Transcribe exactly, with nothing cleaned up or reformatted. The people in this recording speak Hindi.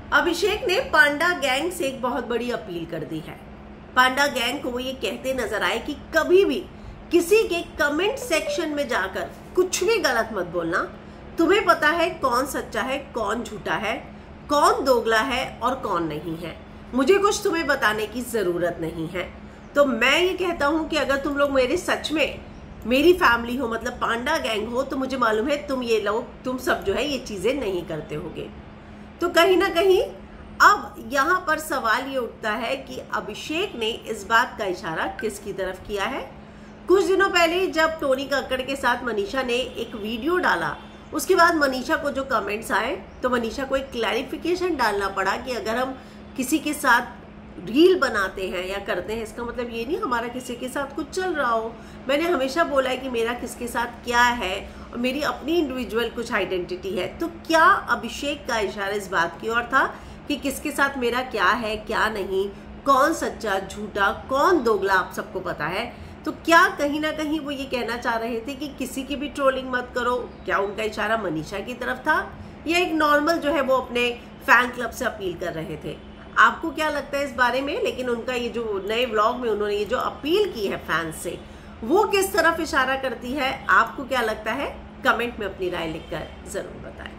अभिषेक ने पांडा गैंग से एक बहुत बड़ी अपील कर दी है। पांडा गैंग को वो ये कहते नजर आए कि कभी भी किसी के कमेंट सेक्शन में जाकर कुछ भी गलत मत बोलना। तुम्हें पता है कौन सच्चा है, कौन झूठा है, कौन दोगला है और कौन नहीं है। मुझे कुछ तुम्हें बताने की जरूरत नहीं है। तो मैं ये कहता हूं कि अगर तुम लोग मेरे सच में मेरी फैमिली हो, मतलब पांडा गैंग हो, तो मुझे मालूम है तुम ये लोग तुम सब जो है ये चीजें नहीं करते होगे। तो कहीं ना कहीं अब यहाँ पर सवाल ये उठता है कि अभिषेक ने इस बात का इशारा किसकी तरफ किया है। कुछ दिनों पहले जब टोनी कक्कड़ के साथ मनीषा ने एक वीडियो डाला, उसके बाद मनीषा को जो कमेंट्स आए तो मनीषा को एक क्लैरिफिकेशन डालना पड़ा कि अगर हम किसी के साथ रील बनाते हैं या करते हैं, इसका मतलब ये नहीं हमारा किसी के साथ कुछ चल रहा हो। मैंने हमेशा बोला है कि मेरा किसके साथ क्या है और मेरी अपनी इंडिविजुअल कुछ आइडेंटिटी है। तो क्या अभिषेक का इशारा इस बात की ओर था कि किसके साथ मेरा क्या है क्या नहीं, कौन सच्चा झूठा, कौन दोगला, आप सबको पता है। तो क्या कहीं ना कहीं वो ये कहना चाह रहे थे कि किसी की भी ट्रोलिंग मत करो? क्या उनका इशारा मनीषा की तरफ था या एक नॉर्मल जो है वो अपने फैन क्लब से अपील कर रहे थे? आपको क्या लगता है इस बारे में? लेकिन उनका ये जो नए व्लॉग में उन्होंने ये जो अपील की है फैंस से, वो किस तरफ इशारा करती है? आपको क्या लगता है? कमेंट में अपनी राय लिखकर जरूर बताएं।